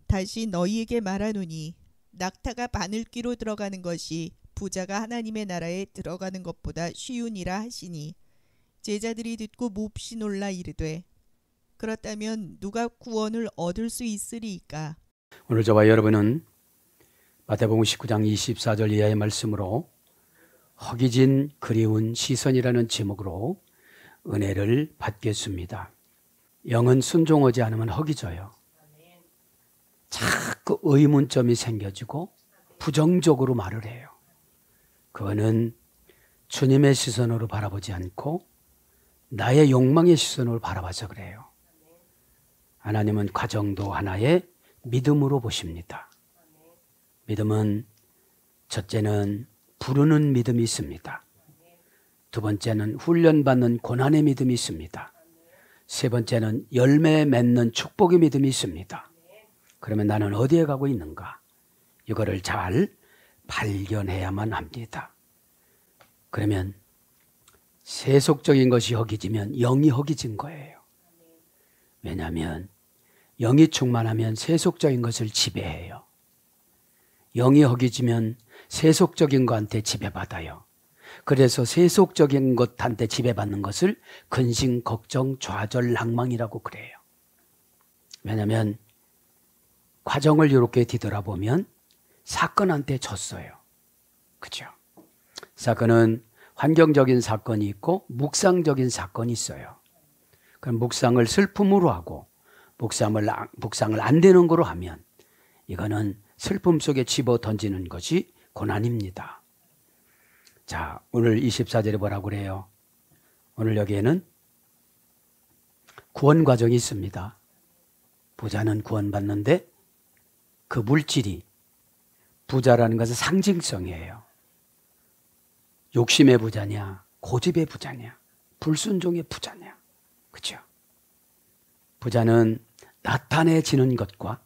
다시 너희에게 말하노니 낙타가 바늘귀로 들어가는 것이 부자가 하나님의 나라에 들어가는 것보다 쉬우니라 하시니 제자들이 듣고 몹시 놀라 이르되 그렇다면 누가 구원을 얻을 수 있으리이까. 오늘 저와 여러분은 마태복음 19장 24절 이하의 말씀으로 허기진 그리운 시선이라는 제목으로 은혜를 받겠습니다. 영은 순종하지 않으면 허기져요. 자꾸 의문점이 생겨지고 부정적으로 말을 해요. 그거는 주님의 시선으로 바라보지 않고 나의 욕망의 시선으로 바라봐서 그래요. 하나님은 과정도 하나의 믿음으로 보십니다. 믿음은 첫째는 부르는 믿음이 있습니다. 두 번째는 훈련받는 고난의 믿음이 있습니다. 세 번째는 열매 맺는 축복의 믿음이 있습니다. 그러면 나는 어디에 가고 있는가? 이거를 잘 발견해야만 합니다. 그러면 세속적인 것이 허기지면 영이 허기진 거예요. 왜냐하면 영이 충만하면 세속적인 것을 지배해요. 영이 허기지면 세속적인 것한테 지배받아요. 그래서 세속적인 것한테 지배받는 것을 근심, 걱정, 좌절, 낭망이라고 그래요. 왜냐하면 과정을 이렇게 뒤돌아보면 사건한테 졌어요. 그죠? 사건은 환경적인 사건이 있고 묵상적인 사건이 있어요. 그럼 묵상을 슬픔으로 하고 묵상을 안 되는 거로 하면 이거는 슬픔 속에 집어 던지는 것이 고난입니다. 자, 오늘 24절에 뭐라고 그래요? 오늘 여기에는 구원 과정이 있습니다. 부자는 구원받는데 그 물질이 부자라는 것은 상징성이에요. 욕심의 부자냐, 고집의 부자냐, 불순종의 부자냐. 그렇죠? 부자는 나타내지는 것과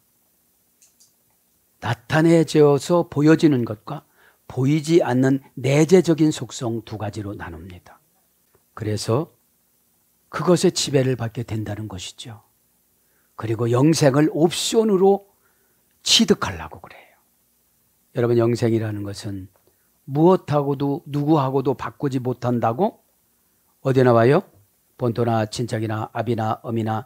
나타내져서 보여지는 것과 보이지 않는 내재적인 속성 두 가지로 나눕니다. 그래서 그것의 지배를 받게 된다는 것이죠. 그리고 영생을 옵션으로 취득하려고 그래요. 여러분, 영생이라는 것은 무엇하고도 누구하고도 바꾸지 못한다고 어디 나와요? 본토나 친척이나 아비나 어미나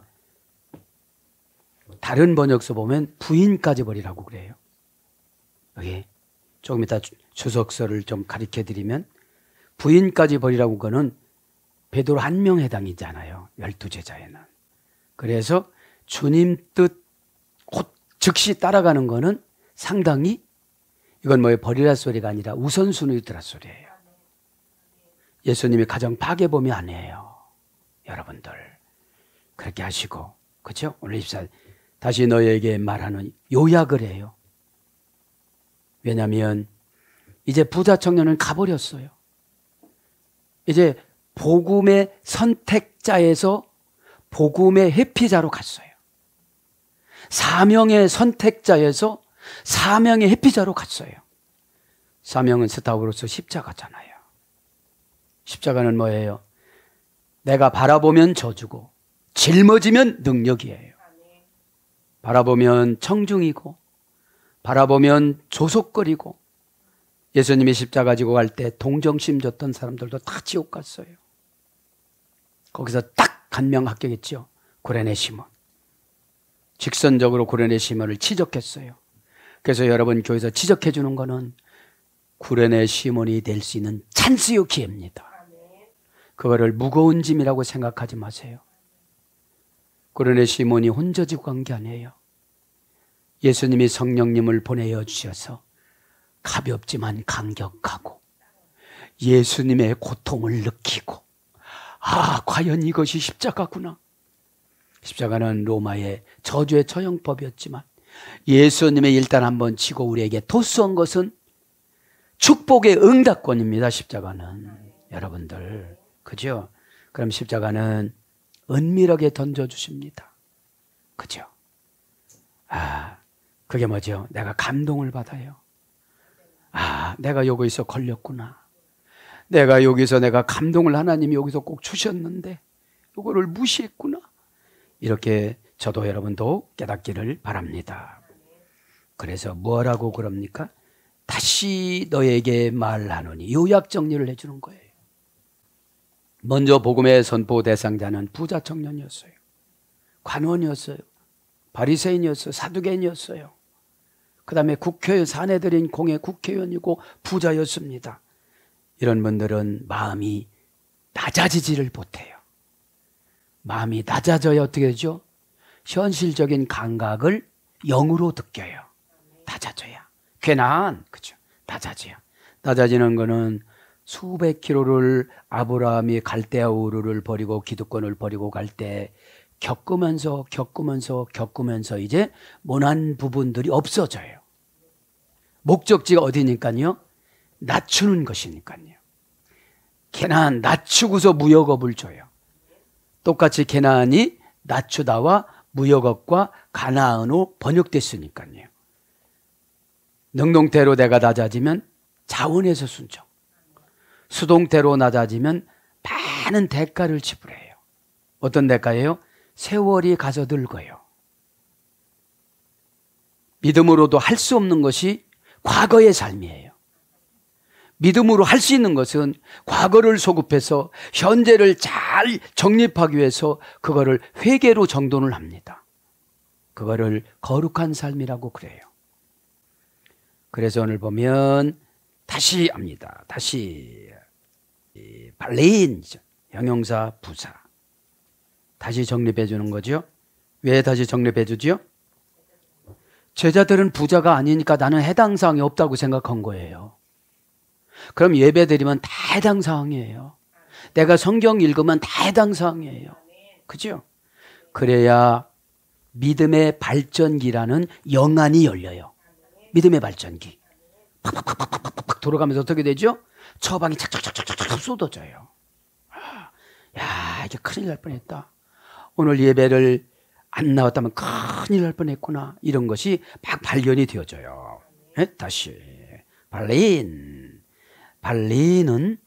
다른 번역서 보면 부인까지 버리라고 그래요. 여기 조금 이따 주석서를 좀 가르쳐 드리면 부인까지 버리라고 그거는 베드로 한 명 해당이잖아요. 12제자에는. 그래서 주님 뜻 곧 즉시 따라가는 거는 상당히 이건 뭐예요? 버리라 소리가 아니라 우선순위더라 소리예요. 예수님이 가정 파괴범이 아니에요. 여러분들 그렇게 하시고, 그렇죠? 오늘 24 다시 너에게 말하는 요약을 해요. 왜냐하면 이제 부자 청년은 가버렸어요. 이제 복음의 선택자에서 복음의 회피자로 갔어요. 사명의 선택자에서 사명의 회피자로 갔어요. 사명은 스타우로스 십자가잖아요. 십자가는 뭐예요? 내가 바라보면 저주고 짊어지면 능력이에요. 바라보면 청중이고 바라보면 조속거리고, 예수님이 십자가 지고 갈 때 동정심 줬던 사람들도 다 지옥 갔어요. 거기서 딱 한 명 합격했죠. 구레네 시몬. 직선적으로 구레네 시몬을 지적했어요. 그래서 여러분 교회에서 지적해 주는 거는 구레네 시몬이 될 수 있는 찬스요 기회입니다. 그거를 무거운 짐이라고 생각하지 마세요. 구레네 시몬이 혼자 지고 간 게 아니에요. 예수님이 성령님을 보내어 주셔서 가볍지만 강력하고 예수님의 고통을 느끼고, 아, 과연 이것이 십자가구나. 십자가는 로마의 저주의 처형법이었지만 예수님의 일단 한번 치고 우리에게 토스한 것은 축복의 응답권입니다. 십자가는. 여러분들, 그죠? 그럼 십자가는 은밀하게 던져주십니다. 그죠? 아, 그게 뭐죠? 내가 감동을 받아요. 아, 내가 여기서 걸렸구나. 내가 여기서 내가 감동을 하나님이 여기서 꼭 주셨는데 이거를 무시했구나. 이렇게 저도 여러분도 깨닫기를 바랍니다. 그래서 뭐라고 그럽니까? 다시 너에게 말하노니. 요약 정리를 해주는 거예요. 먼저 복음의 선포 대상자는 부자 청년이었어요. 관원이었어요. 바리새인이었어요. 사두개인이었어요. 그 다음에 국회의원, 사내들인 공의 국회의원이고 부자였습니다. 이런 분들은 마음이 낮아지지를 못해요. 마음이 낮아져야 어떻게 되죠? 현실적인 감각을 영으로 느껴요. 낮아져야. 괜한, 그죠? 낮아져야. 낮아지는 거는 수백 킬로를 아브라함이 갈대아 우르를 버리고 기득권을 버리고 갈 때 겪으면서 이제 모난 부분들이 없어져요. 목적지가 어디니까요? 낮추는 것이니까요. 게나안 낮추고서 무역업을 줘요. 똑같이 게나안이 낮추다와 무역업과 가나안으로 번역됐으니까요. 능동태로 내가 낮아지면 자원에서 순종, 수동태로 낮아지면 많은 대가를 지불해요. 어떤 대가예요? 세월이 가서 늙어요. 믿음으로도 할 수 없는 것이 과거의 삶이에요. 믿음으로 할 수 있는 것은 과거를 소급해서 현재를 잘 정립하기 위해서 그거를 회개로 정돈을 합니다. 그거를 거룩한 삶이라고 그래요. 그래서 오늘 보면 다시 합니다. 다시 발레인, 형용사 부사. 다시 정립해 주는 거죠. 왜 다시 정립해 주죠? 제자들은 부자가 아니니까 나는 해당 사항이 없다고 생각한 거예요. 그럼 예배 드리면 다 해당 사항이에요. 내가 성경 읽으면 다 해당 사항이에요. 그죠? 그래야 믿음의 발전기라는 영안이 열려요. 믿음의 발전기. 팍팍팍팍팍팍 돌아가면서 어떻게 되죠? 처방이 착착착착착 쏟아져요. 야, 이게 큰일 날 뻔했다. 오늘 예배를 안 나왔다면 큰일 날 뻔했구나. 이런 것이 막 발견이 되어져요. 네? 다시 발레인. 발레인은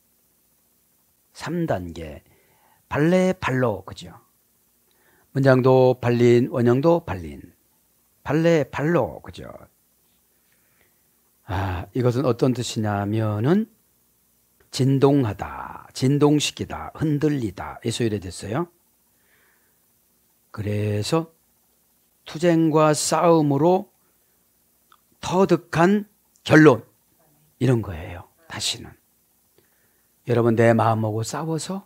3단계. 발레, 발로, 그죠? 문장도 발린, 원형도 발린. 발레, 발로, 그죠? 이것은 어떤 뜻이냐면은 진동하다, 진동시키다, 흔들리다. 이 소리가 됐어요. 그래서 투쟁과 싸움으로 터득한 결론, 이런 거예요. 다시는 여러분, 내 마음하고 싸워서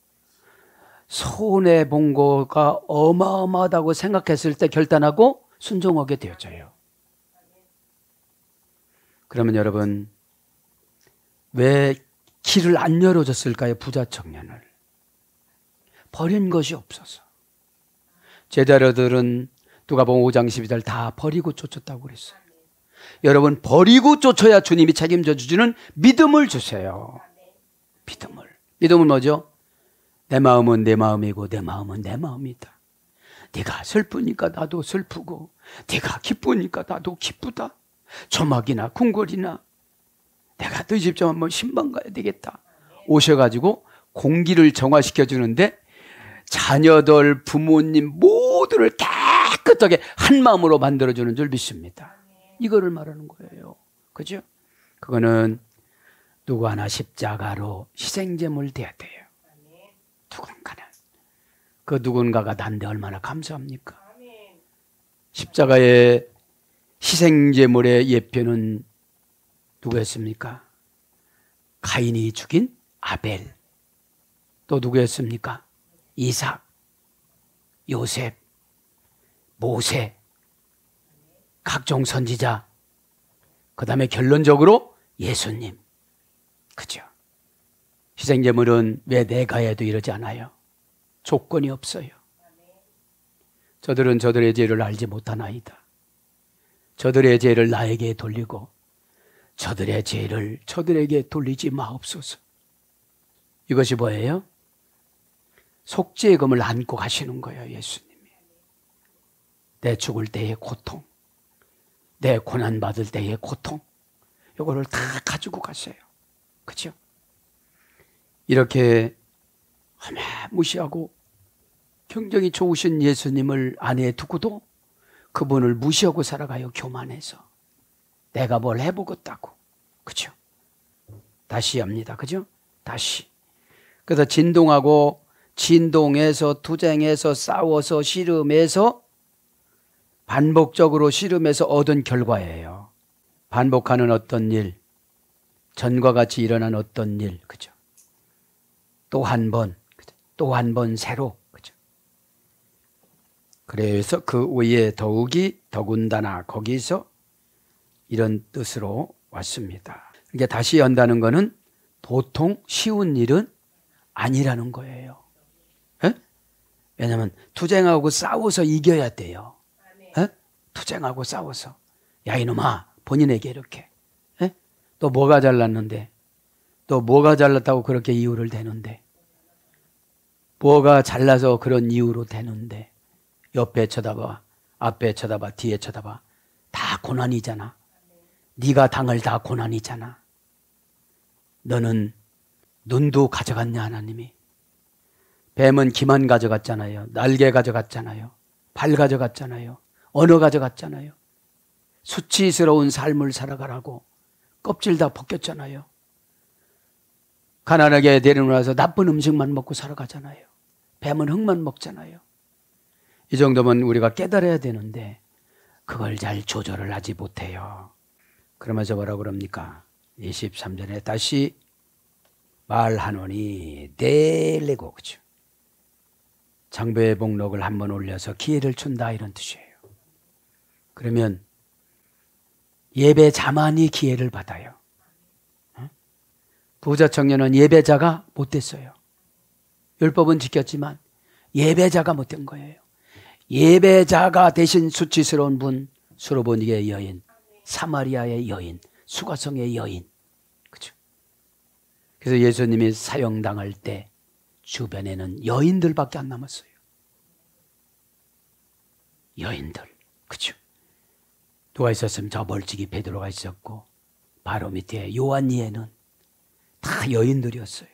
손해본 거가 어마어마하다고 생각했을 때 결단하고 순종하게 되어져요. 그러면 여러분, 왜 길을 안 열어줬을까요? 부자 청년을 버린 것이 없어서. 제자들은 누가복음 5장 12절 다 버리고 쫓았다고 그랬어요. 여러분, 버리고 쫓아야 주님이 책임져 주시는 믿음을 주세요. 믿음은 뭐죠? 내 마음은 내 마음이고 내 마음은 내 마음이다. 네가 슬프니까 나도 슬프고 네가 기쁘니까 나도 기쁘다. 조막이나 궁궐이나 내가 너희 집 좀 한번 신방 가야 되겠다. 오셔가지고 공기를 정화시켜 주는데 자녀들, 부모님 모두를 깨끗하게 한 마음으로 만들어주는 줄 믿습니다. 이거를 말하는 거예요. 그죠? 그거는 누구 하나 십자가로 희생제물 돼야 돼요. 누군가는. 그 누군가가 난데 얼마나 감사합니까? 십자가의 희생제물의 예표는 누구였습니까? 가인이 죽인 아벨. 또 누구였습니까? 이삭, 요셉, 모세, 각종 선지자, 그 다음에 결론적으로 예수님. 그죠? 희생제물은 왜 내가 해도 이러지 않아요? 조건이 없어요. 저들은 저들의 죄를 알지 못하나이다. 저들의 죄를 나에게 돌리고 저들의 죄를 저들에게 돌리지 마옵소서. 이것이 뭐예요? 속죄금을 안고 가시는 거예요, 예수님이. 내 죽을 때의 고통, 내 고난받을 때의 고통, 이거를 다 가지고 가세요. 그죠? 이렇게 무시하고 경정이 좋으신 예수님을 안에 두고도 그분을 무시하고 살아가요, 교만해서. 내가 뭘 해보겠다고. 그죠? 다시 합니다. 그죠? 다시. 그래서 진동해서 투쟁해서 싸워서 씨름해서 반복적으로 씨름해서 얻은 결과예요. 반복하는 어떤 일, 전과 같이 일어난 어떤 일, 그죠? 또 한 번, 또 한 번 새로, 그죠? 그래서 그 위에 더욱이 더군다나 거기서 이런 뜻으로 왔습니다. 이게 다시 연다는 것은 보통 쉬운 일은 아니라는 거예요. 에? 왜냐하면 투쟁하고 싸워서 이겨야 돼요. 에? 투쟁하고 싸워서. 야 이놈아, 본인에게 이렇게. 에? 또 뭐가 잘났는데, 또 뭐가 잘났다고 그렇게 이유를 대는데, 뭐가 잘나서 그런 이유로 대는데, 옆에 쳐다봐, 앞에 쳐다봐, 뒤에 쳐다봐. 다 고난이잖아. 네가 당할 다 고난이잖아. 너는 눈도 가져갔냐 하나님이. 뱀은 기만 가져갔잖아요. 날개 가져갔잖아요. 발 가져갔잖아요. 언어 가져갔잖아요. 수치스러운 삶을 살아가라고 껍질 다 벗겼잖아요. 가난하게 데려놔서 나쁜 음식만 먹고 살아가잖아요. 뱀은 흙만 먹잖아요. 이 정도면 우리가 깨달아야 되는데 그걸 잘 조절을 하지 못해요. 그러면서 뭐라고 그럽니까? 23절에 다시 말하노니 내레고, 그죠? 장배의 복록을 한번 올려서 기회를 준다 이런 뜻이에요. 그러면 예배자만이 기회를 받아요. 부자 청년은 예배자가 못 됐어요. 율법은 지켰지만 예배자가 못 된 거예요. 예배자가 대신 수치스러운 분, 수로보니게의 여인, 사마리아의 여인, 수가성의 여인, 그죠? 그래서 예수님이 사형당할 때 주변에는 여인들밖에 안 남았어요. 여인들, 그죠? 누가 있었으면 저 멀찍이 베드로가 있었고 바로 밑에 요한이에는 다 여인들이었어요.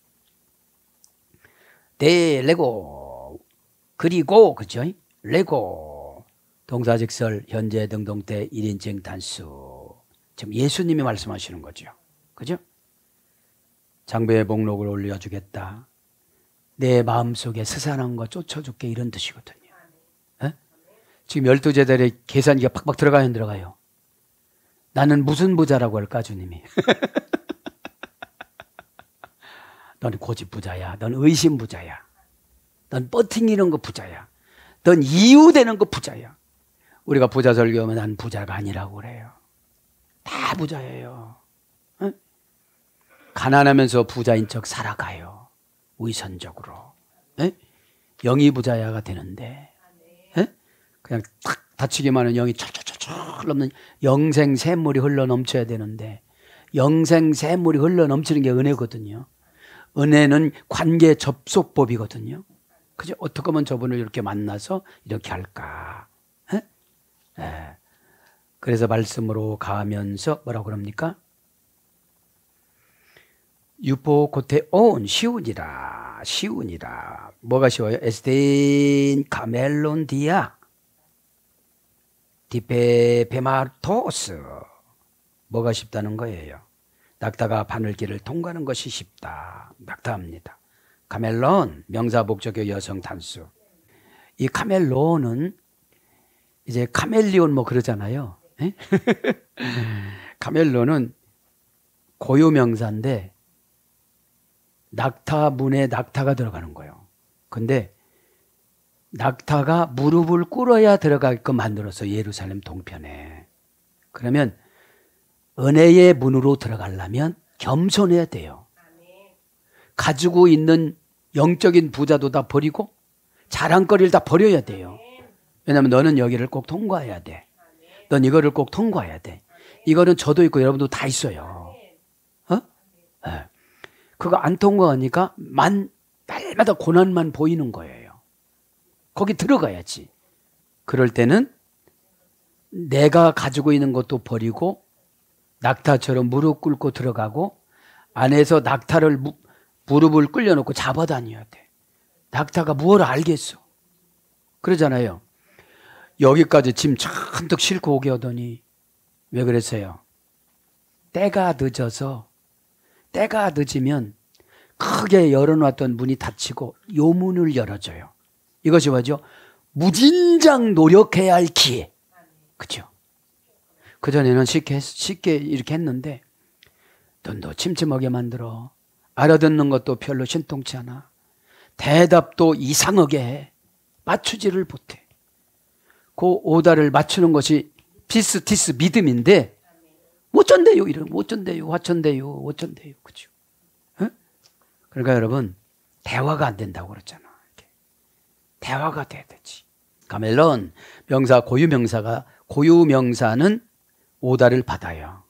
레고 그리고 그죠? 레고 동사직설 현재 등동태 1인칭 단수. 지금 예수님이 말씀하시는 거죠. 그죠? 장배의 복록을 올려주겠다. 내 마음속에 스산한 거 쫓아줄게 이런 뜻이거든요. 에? 지금 12제자들의 계산기가 팍팍 들어가요 안 들어가요? 나는 무슨 부자라고 할까 주님이? 넌 고집 부자야. 넌 의심 부자야. 넌 버팅이는 거 부자야. 넌 이유되는 거 부자야. 우리가 부자 설교하면 난 부자가 아니라고 그래요. 다 부자예요. 에? 가난하면서 부자인 척 살아가요. 위선적으로. 에? 영이 부자야가 되는데 에? 그냥 탁 다치기만 하면 영이 철철철철 넘는 영생 샘물이 흘러 넘쳐야 되는데 영생 샘물이 흘러 넘치는 게 은혜거든요. 은혜는 관계 접속법이거든요. 그죠? 어떻게 하면 저분을 이렇게 만나서 이렇게 할까? 에? 에. 그래서 말씀으로 가면서 뭐라고 그럽니까? 유포 고테 온 시운이라 시운이라. 뭐가 쉬워요? 에스테인 카멜론 디아 디페 베마토스. 뭐가 쉽다는 거예요? 낙타가 바늘길을 통과하는 것이 쉽다. 낙타합니다. 카멜론 명사 목적어 여성 단수. 이 카멜론은 이제 카멜리온 뭐 그러잖아요. 카멜론은 고유명사인데 낙타문에 낙타가 들어가는 거예요. 근데 낙타가 무릎을 꿇어야 들어가게끔 만들어서 예루살렘 동편에. 그러면 은혜의 문으로 들어가려면 겸손해야 돼요. 가지고 있는 영적인 부자도 다 버리고 자랑거리를 다 버려야 돼요. 왜냐하면 너는 여기를 꼭 통과해야 돼. 넌 이거를 꼭 통과해야 돼. 이거는 저도 있고 여러분도 다 있어요. 네. 그거 안 통과하니까 날마다 고난만 보이는 거예요. 거기 들어가야지. 그럴 때는 내가 가지고 있는 것도 버리고 낙타처럼 무릎 꿇고 들어가고 안에서 낙타를 무릎을 꿇려놓고 잡아다녀야 돼. 낙타가 무엇을 알겠어. 그러잖아요. 여기까지 짐 잔뜩 싣고 오게 하더니 왜 그랬어요? 때가 늦으면 크게 열어놨던 문이 닫히고 요 문을 열어줘요. 이것이 뭐죠? 무진장 노력해야 할 기회. 그죠? 그전에는 쉽게 이렇게 했는데 눈도 침침하게 만들어. 알아듣는 것도 별로 신통치 않아. 대답도 이상하게 해. 맞추지를 못해. 그 오다를 맞추는 것이 피스티스 믿음인데 어쩐대요? 이런 어쩐대요? 어쩐대요? 그죠? 어? 그러니까 여러분 대화가 안 된다고 그랬잖아. 이렇게. 대화가 돼야 되지. 가멜론 명사 고유명사는 오다를 받아요.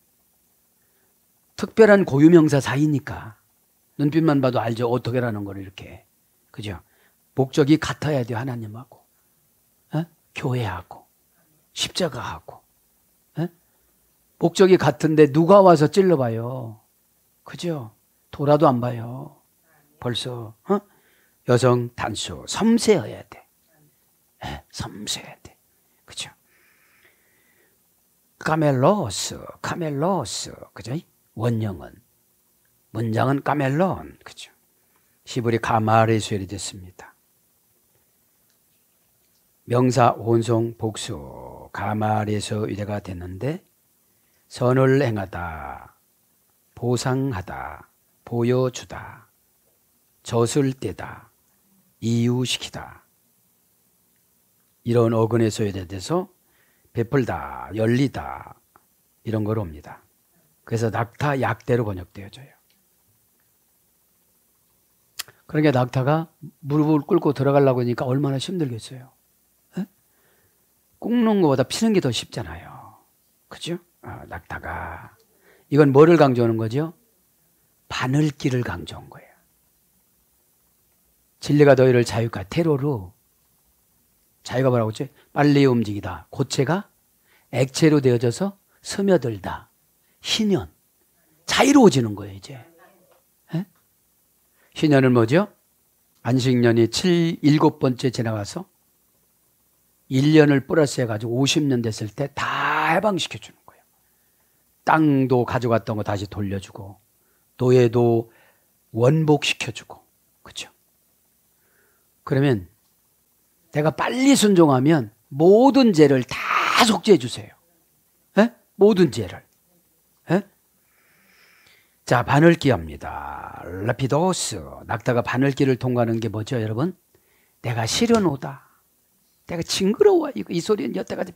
특별한 고유명사 사이니까 눈빛만 봐도 알죠. 어떻게라는 걸 이렇게. 그죠? 목적이 같아야 돼요. 하나님하고. 어? 교회하고. 십자가하고. 어? 목적이 같은데 누가 와서 찔러봐요. 그죠? 돌아도 안 봐요. 벌써. 어? 여성 단수. 섬세해야 돼. 네, 섬세해야 돼. 그죠? 카멜로스. 그죠? 원형은. 문장은 카멜론. 그죠? 히브리 가마레수엘이 됐습니다. 명사 혼성 복수 가마레서 유래가 됐는데 선을 행하다, 보상하다, 보여주다, 젖을 떼다, 이유시키다 이런 어근에서 유래돼서 베풀다, 열리다 이런 거로 옵니다. 그래서 낙타 약대로 번역되어져요. 그러니까 낙타가 무릎을 꿇고 들어가려고 하니까 얼마나 힘들겠어요. 에? 꿇는 것보다 피는 게 더 쉽잖아요. 그죠? 낙타가. 이건 뭐를 강조하는 거죠? 바늘기를 강조한 거예요. 진리가 너희를 자유가 테러로 자유가 뭐라고 했죠? 빨리 움직이다. 고체가 액체로 되어져서 스며들다. 희년. 자유로워지는 거예요, 이제. 에? 희년은 뭐죠? 안식년이 7번째 지나가서 1년을 플러스 해가지고 50년 됐을 때 다 해방시켜주는 거예요. 땅도 가져갔던 거 다시 돌려주고 노예도 원복시켜주고 그렇죠? 그러면 내가 빨리 순종하면 모든 죄를 다 속죄해 주세요. 에? 모든 죄를. 에? 자, 바늘기입니다. 라피도스. 낙타가 바늘기를 통과하는 게 뭐죠, 여러분? 내가 시려노다. 내가 징그러워. 이 소리는 여태까지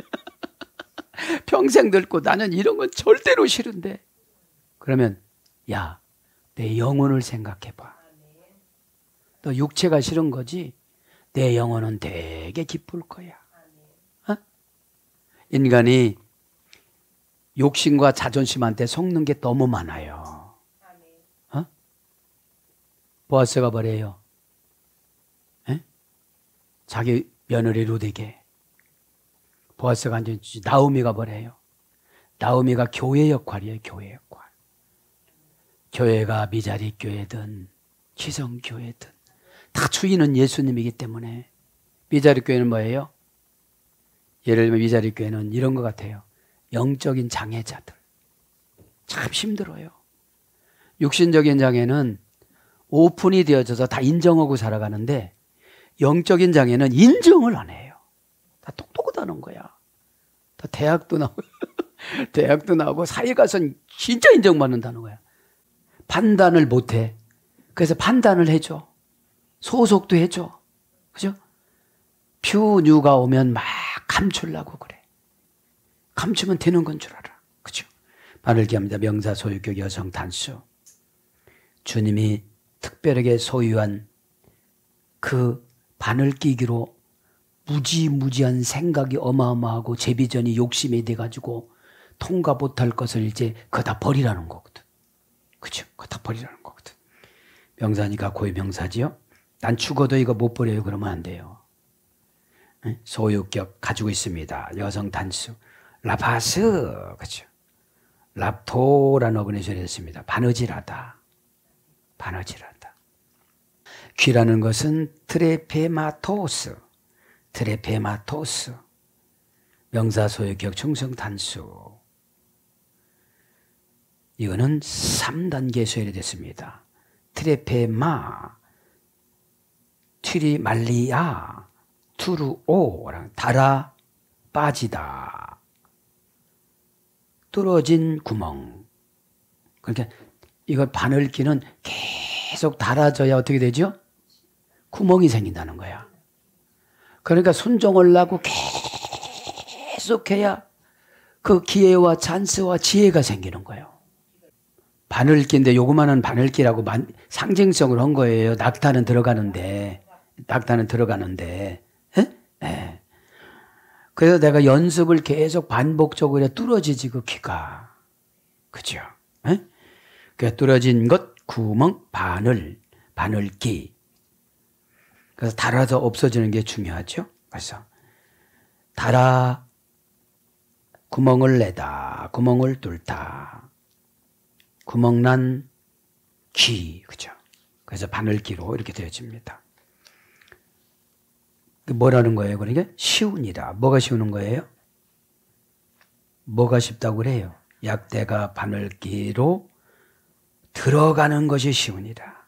평생 듣고 나는 이런 건 절대로 싫은데. 그러면 야, 내 영혼을 생각해봐. 너 육체가 싫은 거지? 내 영혼은 되게 기쁠 거야. 어? 인간이 욕심과 자존심한테 속는 게 너무 많아요. 어? 보아스가 뭐래요? 에? 자기 며느리 루디게. 보아스가 이제 나오미가 뭐래요? 나오미가 교회 역할이에요. 교회 역할. 교회가 미자리 교회든 기성 교회든 다 주인은 예수님이기 때문에. 미자리 교회는 뭐예요? 예를 들면 미자리 교회는 이런 것 같아요. 영적인 장애자들. 참 힘들어요. 육신적인 장애는 오픈이 되어져서 다 인정하고 살아가는데 영적인 장애는 인정을 안 해요. 다 똑똑하다는 거야. 다 대학도 나오고 사회 가서는 진짜 인정받는다는 거야. 판단을 못 해. 그래서 판단을 해줘. 소속도 해줘. 그죠? 퓨뉴가 오면 막 감추려고 그래. 감추면 되는 건 줄 알아. 그죠? 바늘기합니다. 명사 소유격 여성 단수. 주님이 특별하게 소유한 그 바늘기기로 무지무지한 생각이 어마어마하고 제비전이 욕심이 돼가지고 통과 못할 것을 이제 그거 다 버리라는 거거든. 그죠? 그거 다 버리라는 거거든. 명사니까 고유 명사지요. 난 죽어도 이거 못 버려요. 그러면 안 돼요. 소유격 가지고 있습니다. 여성 단수. 라파스. 그죠? 랍토라는 어근에서 했습니다. 바느질하다. 바느질하다. 귀라는 것은 트레페마토스. 명사 소유격 충성 단수. 이거는 3단계 소열이 됐습니다. 트레페마, 튀리 말리야, 투르오랑 달아 빠지다. 뚫어진 구멍. 그러니까 이걸 바늘기는 계속 달아져야 어떻게 되죠? 구멍이 생긴다는 거야. 그러니까 순종을 하고 계속해야 그 기회와 찬스와 지혜가 생기는 거예요. 바늘기인데 요거만한 바늘기라고 상징성을 한 거예요. 낙타는 들어가는데. 예? 그래서 내가 연습을 계속 반복적으로 뚫어지지 그 키가. 그죠? 예? 그 뚫어진 것, 구멍, 바늘기. 그래서 달아서 없어지는 게 중요하죠. 그래서 달아 구멍을 내다, 구멍을 뚫다. 구멍난 귀, 그죠? 그래서 바늘기로 이렇게 되어집니다. 뭐라는 거예요? 그러니까 쉬우니라. 뭐가 쉬우는 거예요? 뭐가 쉽다고 그래요? 약대가 바늘기로 들어가는 것이 쉬우니라.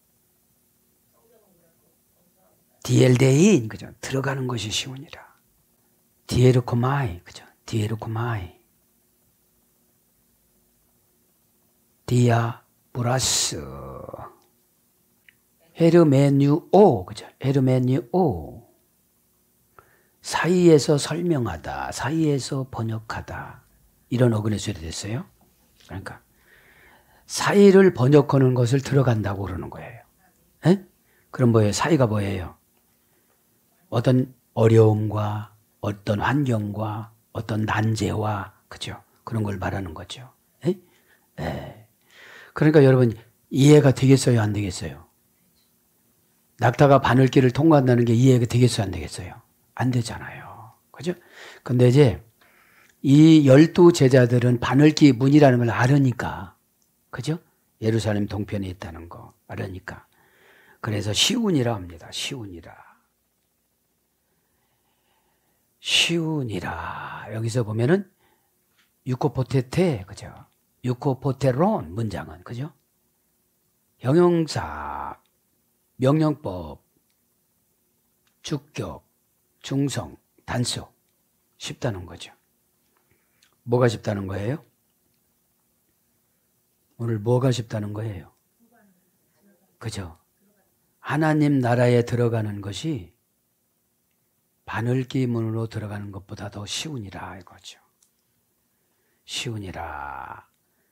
디엘데인, 그죠? 들어가는 것이 쉬우니라. 디에르코마이, 그죠? 디에르코마이. 디아 플러스 헤르메뉴오, 그죠? 헤르메뉴오. 사이에서 설명하다, 사이에서 번역하다. 이런 어근의 소리 됐어요. 그러니까 사이를 번역하는 것을 들어간다고 그러는 거예요. 에? 그럼 뭐예요? 사이가 뭐예요? 어떤 어려움과 어떤 환경과 어떤 난제와, 그죠? 그런 걸 말하는 거죠. 에? 에. 그러니까 여러분 이해가 되겠어요? 안 되겠어요? 낙타가 바늘길을 통과한다는 게 이해가 되겠어요? 안 되겠어요? 안 되잖아요. 그죠? 근데 이제 이 12제자들은 바늘길 문이라는 걸 알으니까, 그죠? 예루살렘 동편에 있다는 거 알으니까. 그래서 시운이라 합니다. 시운이라. 여기서 보면은 유코포테테, 그죠? 유코포테론 문장은, 그죠? 형용사, 명령법, 주격, 중성, 단수. 쉽다는 거죠. 뭐가 쉽다는 거예요? 오늘 뭐가 쉽다는 거예요? 그죠? 하나님 나라에 들어가는 것이 바늘기 문으로 들어가는 것보다 더 쉬우니라 이거죠. 쉬우니라.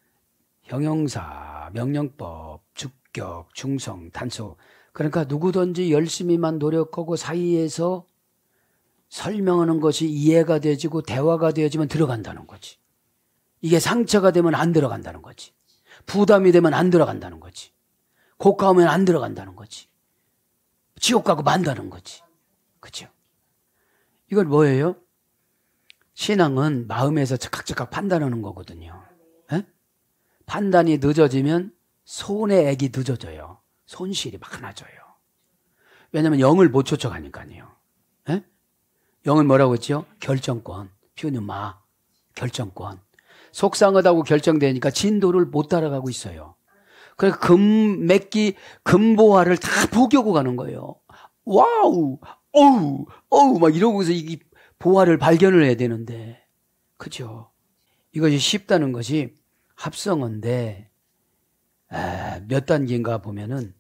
형용사, 명령법, 주격, 중성, 단수. 그러니까 누구든지 열심히만 노력하고 사이에서 설명하는 것이 이해가 되어지고 대화가 되어지면 들어간다는 거지. 이게 상처가 되면 안 들어간다는 거지. 부담이 되면 안 들어간다는 거지. 고가하면 안 들어간다는 거지. 지옥 가고 만다는 거지. 그렇죠? 이걸 뭐예요? 신앙은 마음에서 즉각 판단하는 거거든요. 에? 판단이 늦어지면 손의 액이 늦어져요. 손실이 많아져요. 왜냐하면 영을 못 쫓아가니까요. 에? 영은 뭐라고 했죠? 결정권. 퓨누마. 결정권. 속상하다고 결정되니까 진도를 못 따라가고 있어요. 그래서 금맥기, 금보화를 다 포기하고 가는 거예요. 와우! 어우! 막 이러고서 이 보화를 발견을 해야 되는데. 그죠? 이것이 쉽다는 것이 합성어인데, 몇 단계인가 보면은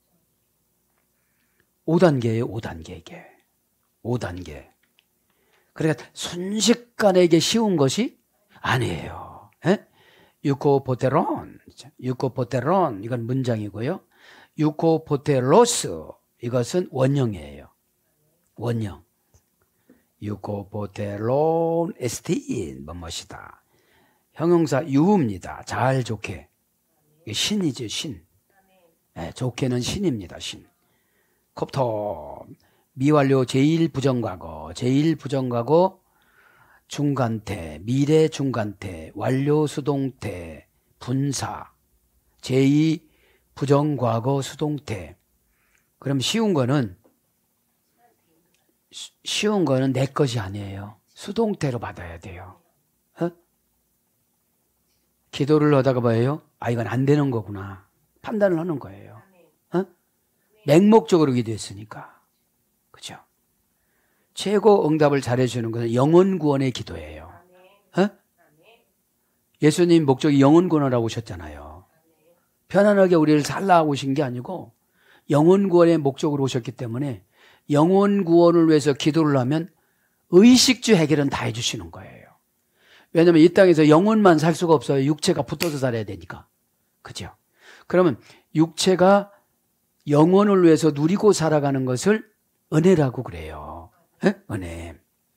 5단계예요, 5단계 이게. 5단계. 그러니까 순식간에 이게 쉬운 것이 아니에요. 유코포테론, 이건 문장이고요. 유코포테로스, 이것은 원형이에요. 원형. 유코포테론 에스티인, 뭐뭐시다. 형용사 유입니다. 잘 좋게. 신이죠, 신. 좋게는 신입니다, 신. 컵톱. 미완료 제1부정과거, 중간태, 미래 중간태, 완료 수동태, 분사, 제2부정과거 수동태. 그럼 쉬운 거는 내 것이 아니에요. 수동태로 받아야 돼요. 어? 기도를 하다가 뭐예요? 아, 이건 안 되는 거구나. 판단을 하는 거예요. 어? 맹목적으로 기도했으니까. 그죠? 최고 응답을 잘해주는 것은 영혼 구원의 기도예요. 어? 예수님 목적이 영혼 구원하라고 오셨잖아요. 편안하게 우리를 살라 오신 게 아니고 영혼 구원의 목적으로 오셨기 때문에 영혼 구원을 위해서 기도를 하면 의식주 해결은 다 해주시는 거예요. 왜냐하면 이 땅에서 영혼만 살 수가 없어요. 육체가 붙어서 살아야 되니까. 그죠? 그러면 육체가 영혼을 위해서 누리고 살아가는 것을 은혜라고 그래요. 에? 은혜.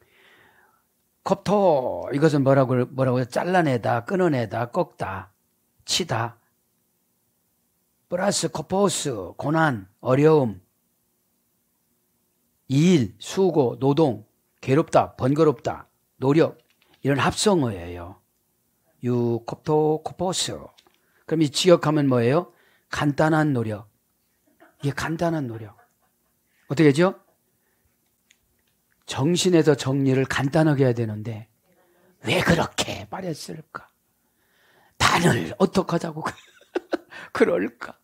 컵토, 이것은 뭐라고요? 잘라내다, 끊어내다, 꺾다, 치다. 플러스 코포스, 고난, 어려움, 일, 수고, 노동, 괴롭다, 번거롭다, 노력, 이런 합성어예요. 유, 컵토, 코포스. 그럼 이 지역하면 뭐예요? 간단한 노력. 이게 간단한 노력. 어떻게 하죠? 정신에서 정리를 간단하게 해야 되는데 왜 그렇게 말했을까? 단을 어떻게 하자고 그럴까?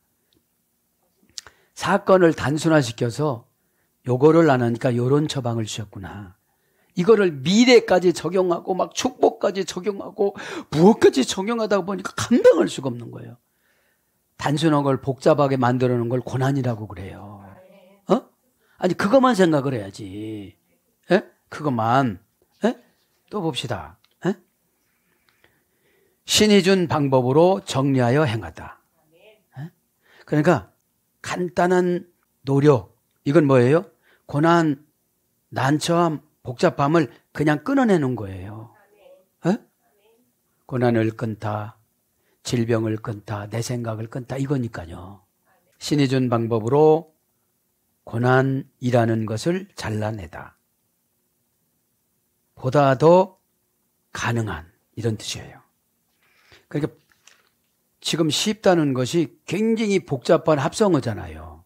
사건을 단순화시켜서 요거를 안 하니까 요런 처방을 주셨구나. 이거를 미래까지 적용하고 막 축복까지 적용하고 무엇까지 적용하다 보니까 감당할 수가 없는 거예요. 단순한 걸 복잡하게 만들어 놓은 걸 고난이라고 그래요. 어? 아니 그것만 생각을 해야지. 에? 그것만. 에? 또 봅시다. 에? 신이 준 방법으로 정리하여 행하다. 에? 그러니까 간단한 노력, 이건 뭐예요? 고난, 난처함, 복잡함을 그냥 끊어내는 거예요. 에? 고난을 끊다, 질병을 끊다, 내 생각을 끊다, 이거니까요. 신이 준 방법으로 고난이라는 것을 잘라내다. 보다 더 가능한, 이런 뜻이에요. 그러니까 지금 쉽다는 것이 굉장히 복잡한 합성어잖아요.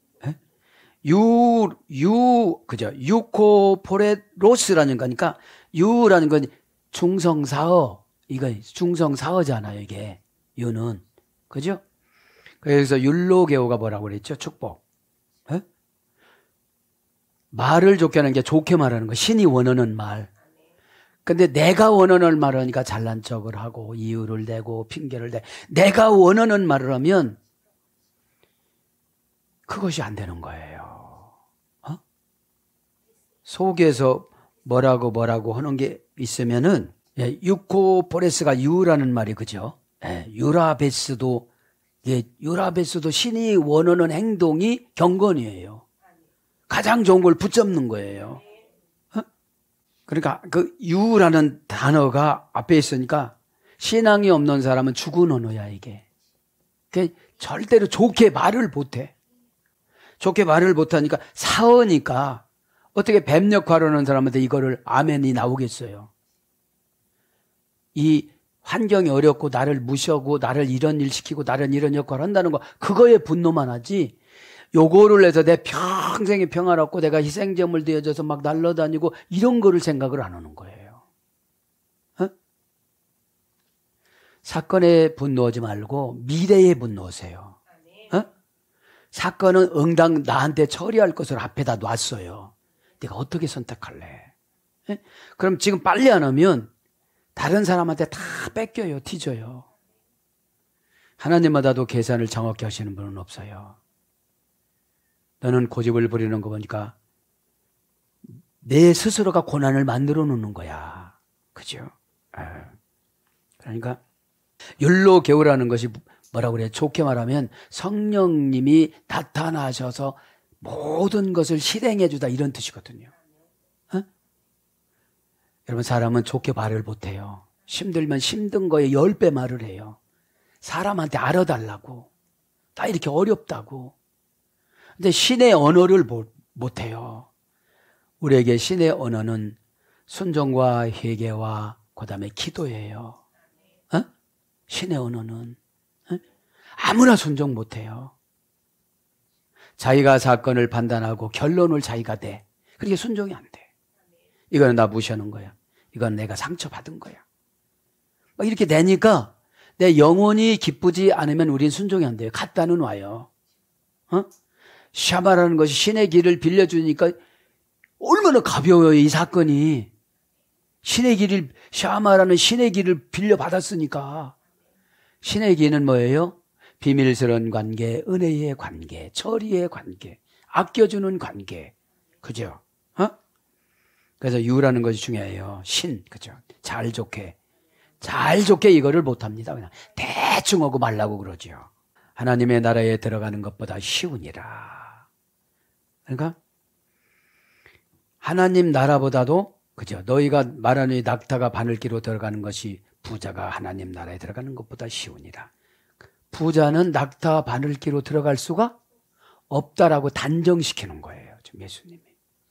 그죠? 유코포레로스라는 거니까, 유라는 건 중성사어, 이거 중성사어잖아요, 이게. 유는. 그죠? 그래서 율로게오가 뭐라고 그랬죠? 축복. 에? 말을 좋게 하는 게 좋게 말하는 거. 신이 원하는 말. 근데 내가 원하는 말을 하니까 잘난 척을 하고 이유를 대고 핑계를 대. 내가 원하는 말을 하면 그것이 안 되는 거예요. 어? 속에서 뭐라고 하는 게 있으면은 유코포레스가 유라는 말이 그죠? 유라베스도 유라베스도 신이 원하는 행동이 경건이에요. 가장 좋은 걸 붙잡는 거예요. 그러니까 그 유라는 단어가 앞에 있으니까 신앙이 없는 사람은 죽은 언어야 이게. 절대로 좋게 말을 못해. 좋게 말을 못하니까 사어니까 어떻게 뱀 역할을 하는 사람한테 이거를 아멘이 나오겠어요. 이 환경이 어렵고 나를 무시하고 나를 이런 일 시키고 나를 이런 역할을 한다는 거 그거에 분노만 하지 요거를 해서 내 평생이 평화롭고 내가 희생제물 되어져서 막 날아다니고 이런 거를 생각을 안 하는 거예요. 어? 사건에 분노하지 말고 미래에 분노하세요. 어? 사건은 응당 나한테 처리할 것을 앞에다 놨어요. 내가 어떻게 선택할래? 예? 그럼 지금 빨리 안 하면 다른 사람한테 다 뺏겨요. 뒤져요. 하나님마다도 계산을 정확히 하시는 분은 없어요. 너는 고집을 부리는 거 보니까 내 스스로가 고난을 만들어 놓는 거야. 그죠? 그러니까 율로게오라는 것이 뭐라고 그래요? 좋게 말하면 성령님이 나타나셔서 모든 것을 실행해 주다 이런 뜻이거든요. 어? 여러분 사람은 좋게 말을 못해요. 힘들면 힘든 거에 10배 말을 해요. 사람한테 알아달라고. 다 이렇게 어렵다고. 근데 신의 언어를 못해요. 우리에게 신의 언어는 순종과 회개와 그 다음에 기도예요. 어? 신의 언어는 어? 아무나 순종 못해요. 자기가 사건을 판단하고 결론을 자기가 내. 그렇게 순종이 안 돼. 이거는 나 무시하는 거야. 이건 내가 상처받은 거야. 막 이렇게 내니까 내 영혼이 기쁘지 않으면 우린 순종이 안 돼요. 갔다는 와요. 샤마라는 것이 신의 길을 빌려주니까 얼마나 가벼워요, 이 사건이. 샤마라는 신의 길을 빌려받았으니까. 신의 길은 뭐예요? 비밀스러운 관계, 은혜의 관계, 처리의 관계, 아껴주는 관계. 그죠? 그래서 유라는 것이 중요해요. 그죠? 잘 좋게 이거를 못합니다. 그냥 대충 하고 말라고 그러죠. 하나님의 나라에 들어가는 것보다 쉬우니라. 그러니까 하나님 나라보다도, 그죠? 너희가 말하니 낙타가 바늘기로 들어가는 것이 부자가 하나님 나라에 들어가는 것보다 쉬우니라. 부자는 낙타 바늘기로 들어갈 수가 없다라고 단정시키는 거예요, 지금 예수님이.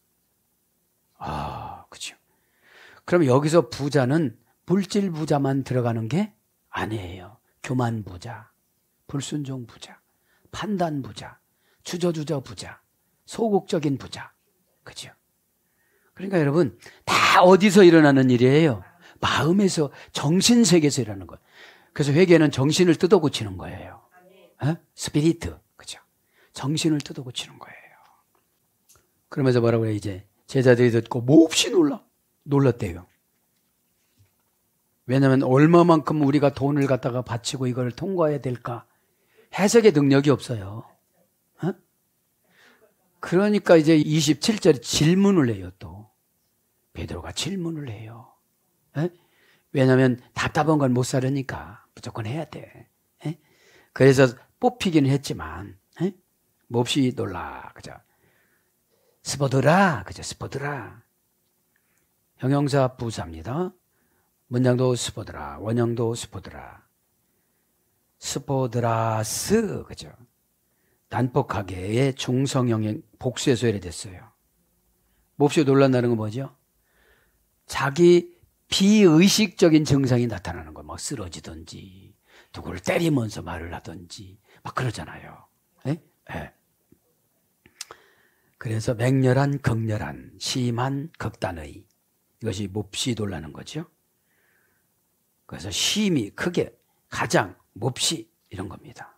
그죠? 그럼 여기서 부자는 물질 부자만 들어가는 게 아니에요. 교만 부자, 불순종 부자, 판단 부자, 주저주저 부자, 소극적인 부자. 그죠? 그러니까 여러분, 다 어디서 일어나는 일이에요? 마음에서, 정신세계에서 일어나는 거예요. 그래서 회개는 정신을 뜯어 고치는 거예요. 스피리트. 그죠? 정신을 뜯어 고치는 거예요. 그러면서 뭐라고 해요, 이제? 제자들이 듣고 몹시 놀랐대요. 왜냐하면 얼마만큼 우리가 돈을 갖다가 바치고 이걸 통과해야 될까? 해석의 능력이 없어요. 그러니까 이제 27절에 질문을 해요, 또. 베드로가 질문을 해요. 왜냐하면 답답한 건 못 살으니까 무조건 해야 돼. 그래서 뽑히기는 했지만, 몹시 놀라. 그죠? 스포드라. 그죠? 스포드라. 형용사 부사입니다. 문장도 스포드라. 원형도 스포드라. 스포드라스. 그죠? 난폭하게의 중성형의 복수에서 이래됐어요. 몹시 놀란다는 건 뭐죠? 자기 비의식적인 증상이 나타나는 거. 뭐 쓰러지든지 누구를 때리면서 말을 하든지 막 그러잖아요. 네? 네. 그래서 맹렬한, 극렬한, 심한, 극단의, 이것이 몹시 놀라는 거죠. 그래서 심히, 크게, 가장, 몹시 이런 겁니다.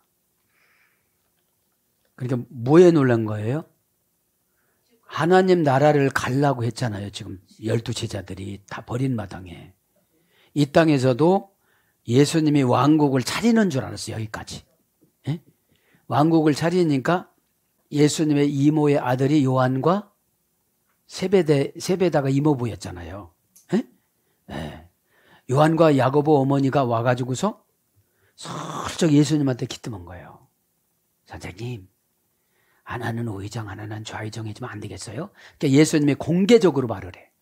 그러니까 뭐에 놀란 거예요? 하나님 나라를 가려고 했잖아요. 지금 12제자들이 다 버린 마당에. 이 땅에서도 예수님이 왕국을 차리는 줄 알았어요. 여기까지. 예? 왕국을 차리니까 예수님의 이모의 아들이 요한과 세베다가 이모부였잖아요. 예? 예. 요한과 야고보 어머니가 와가지고서 슬쩍 예수님한테 기뜸한 거예요. 선생님, 하나는 우의정, 하나는 좌의정 해주면 안 되겠어요? 그러니까 예수님이 공개적으로 말을 해.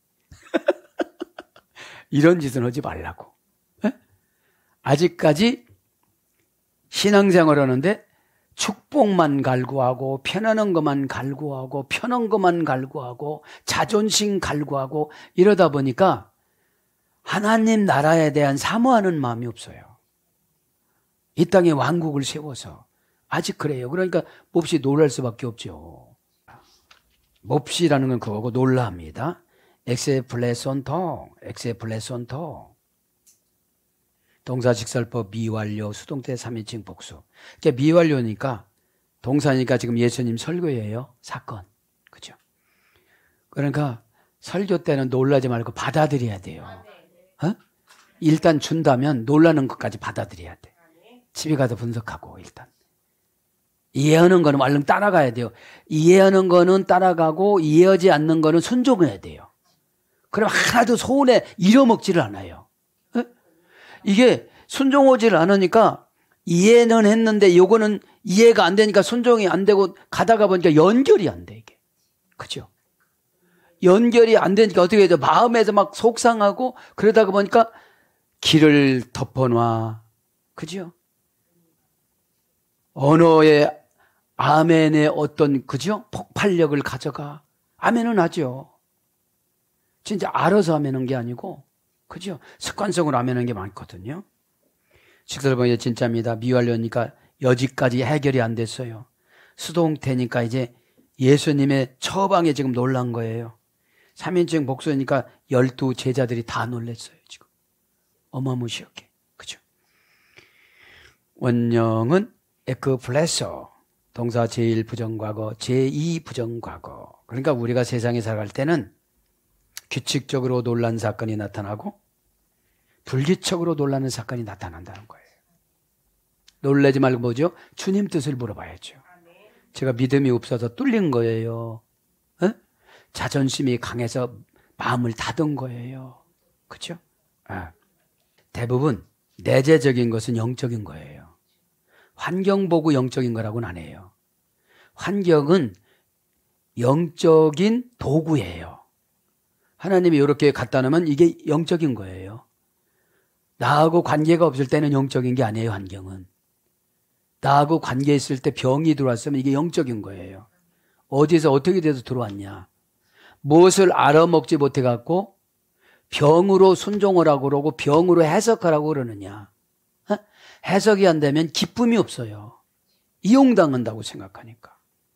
이런 짓은 하지 말라고. 에? 아직까지 신앙생활 하는데 축복만 갈구하고 편안한 것만 갈구하고 편한 것만 갈구하고 자존심 갈구하고 이러다 보니까 하나님 나라에 대한 사모하는 마음이 없어요. 이 땅에 왕국을 세워서 아직 그래요. 그러니까 몹시 놀랄 수밖에 없죠. 몹시라는 건 그거고 놀랍니다. 엑세플레손토. 동사식설법 미완료, 수동태 3인칭 복수. 그러니까 미완료니까 동사니까 지금 예수님 설교예요. 사건. 그죠? 그러니까 설교 때는 놀라지 말고 받아들여야 돼요. 일단 준다면 놀라는 것까지 받아들여야 돼. 집에 가서 분석하고 일단. 이해하는 거는 얼른 따라가야 돼요. 이해하는 거는 따라가고 이해하지 않는 거는 순종해야 돼요. 그럼 하나도 손에 잃어먹지를 않아요. 이게 순종하지를 않으니까 이해는 했는데 요거는 이해가 안 되니까 순종이 안 되고 가다가 보니까 연결이 안 돼, 이게. 그죠? 연결이 안 되니까 어떻게 해야 돼? 마음에서 막 속상하고 그러다가 보니까 길을 덮어놔. 그죠? 언어의 아멘의 어떤, 그죠? 폭발력을 가져가. 아멘은 하죠. 진짜 알아서 아멘한 게 아니고, 그죠? 습관성으로 아멘한 게 많거든요. 식설봉이 진짜입니다. 미완료니까 여지까지 해결이 안 됐어요. 수동태니까 이제 예수님의 처방에 지금 놀란 거예요. 3인칭 복수니까 12 제자들이 다 놀랐어요, 지금. 어마무시하게. 그죠? 원형은 에크플레소. 동사 제1 부정과거, 제2 부정과거. 그러니까 우리가 세상에 살아갈 때는 규칙적으로 놀란 사건이 나타나고 불규칙적으로 놀라는 사건이 나타난다는 거예요. 놀라지 말고 뭐죠? 주님 뜻을 물어봐야죠. 제가 믿음이 없어서 뚫린 거예요. 어? 자존심이 강해서 마음을 닫은 거예요. 그렇죠? 대부분 내재적인 것은 영적인 거예요. 환경 보고 영적인 거라고는 안 해요. 환경은 영적인 도구예요. 하나님이 이렇게 갖다 놓으면 이게 영적인 거예요. 나하고 관계가 없을 때는 영적인 게 아니에요, 환경은. 나하고 관계 있을 때 병이 들어왔으면 이게 영적인 거예요. 어디서 어떻게 돼서 들어왔냐. 무엇을 알아먹지 못해갖고 병으로 순종을 하고 그러고 병으로 해석하라고 그러느냐. 해석이 안 되면 기쁨이 없어요. 이용당한다고 생각하니까.